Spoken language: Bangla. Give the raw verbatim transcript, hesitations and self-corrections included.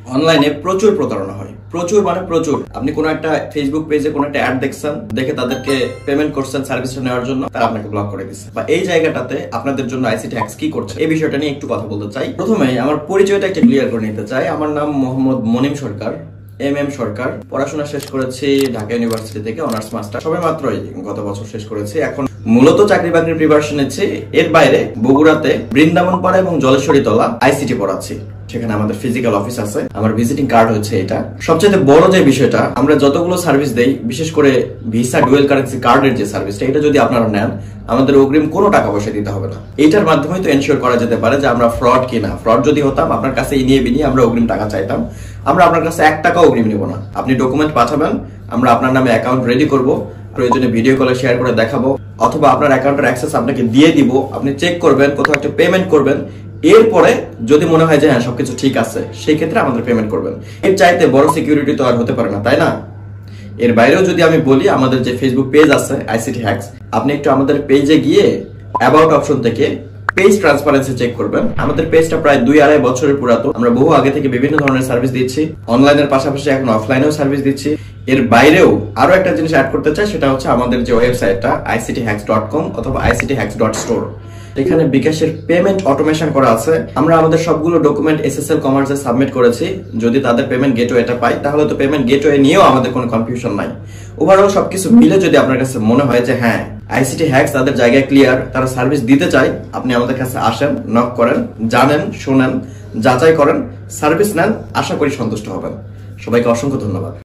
অনলাইনে প্রচুর প্রতারণা হয়, প্রচুর মানে প্রচুর। আপনি কোনো একটা ফেসবুক পেজে কোনো একটা অ্যাড দেখছেন, দেখে তাদেরকে পেমেন্ট করছেন সার্ভিসটা নেওয়ার জন্য, তারা আপনাকে ব্লক করে দিচ্ছে। বা এই জায়গাটাতে আপনাদের জন্য আইসিটি হ্যাকস কি করছে এই বিষয়টা নিয়ে একটু কথা বলতে চাই। প্রথমে আমার পরিচয়টা একটা ক্লিয়ার করে নিতে চাই। আমার নাম মোহাম্মদ মনিম সরকার, এম এম সরকার। পড়াশোনা শেষ করেছি ঢাকা ইউনিভার্সিটি থেকে, অনার্স মাস্টার সবে মাত্রই গত বছর শেষ করেছি। এখন মূলত চাকরি বাকরির প্রিপারেশন নিচ্ছি। এর বাইরে বগুড়াতে বৃন্দাবন পাড়া এবং জলেশ্বরী তলা আইসিটি পড়াচ্ছি। সেখানে আমাদের ফিজিক্যাল অফিস আছে, আমার ভিজিটিং কার্ড হচ্ছে এটা। সবচেয়ে বড় যে বিষয়টা, আমরা যতগুলো সার্ভিস দেই, বিশেষ করে ভিসা ডুয়েল কারেন্সি কার্ডের যে সার্ভিসটা, এটা যদি আপনারা নেন, আমাদের অগ্রিম কোনো টাকা পয়সা দিতে হবে না। এইটার মাধ্যমে তো এনশিওর করা যেতে পারে যে আমরা ফ্রড কিনা। ফ্রড যদি হতাম, আপনার কাছে নিয়ে বিনিয়ে আমরা অগ্রিম টাকা চাইতাম। আমরা আপনার কাছে এক টাকা অগ্রিম নিব না। আপনি ডকুমেন্ট পাঠাবেন, আমরা আপনার নামে অ্যাকাউন্ট রেডি করব, প্রয়োজনে ভিডিও কলে শেয়ার করে দেখাবো, অথবা আপনার অ্যাকাউন্টের অ্যাক্সেস আপনাকে দিয়ে দিব। আপনি চেক করবেন, কোথাও একটা পেমেন্ট করবেন। এরপরে যদি মনে হয় যে হ্যাঁ সবকিছু ঠিক আছে, সেই ক্ষেত্রে আমাদের পেমেন্ট করবেন। এর চাইতে বড় সিকিউরিটি তো আর হতে পারে না, তাই না? এর বাইরেও যদি আমি বলি, আমাদের যে ফেসবুক পেজ আছে আইসিটি হ্যাকস, আপনি একটু আমাদের পেজে গিয়ে অ্যাবাউট অপশন থেকে পেজ ট্রান্সপারেন্সি চেক করবেন। আমাদের পেজটা প্রায় দুই আড়াই বছরের পুরাতন। আমরা বহু আগে থেকে বিভিন্ন ধরনের সার্ভিস দিচ্ছি, অনলাইনের পাশাপাশি এখন অফলাইনেও সার্ভিস দিচ্ছি। এর বাইরেও আরো একটা জিনিস অ্যাড করতে চাই, সেটা হচ্ছে আমাদের যে ওয়েবসাইটটা আইসিটি হ্যাকস ডট কম অথবা আইসিটি হ্যাকস ডট স্টোর। এখানে বিকাশের পেমেন্ট অটোমেশন করা আছে। আমরা আমাদের সবগুলো ডকুমেন্ট এসএসএল কমার্সে সাবমিট করেছি। যদি তাদের পেমেন্ট গেটওয়েটা পাই, তাহলে তো পেমেন্ট গেটওয়ে নিয়েও আমাদের কোনো কনফিউশন নাই। ওভারঅল সবকিছু মিলে যদি আপনার কাছে মনে হয় যে হ্যাঁ আইসিটি হ্যাকস তাদের জায়গায় ক্লিয়ার, তারা সার্ভিস দিতে চায়, আপনি আমাদের কাছে আসেন, নক করেন, জানেন, শুনেন, যাচাই করেন, সার্ভিস নেন, আশা করি সন্তুষ্ট হবেন। সবাইকে অসংখ্য ধন্যবাদ।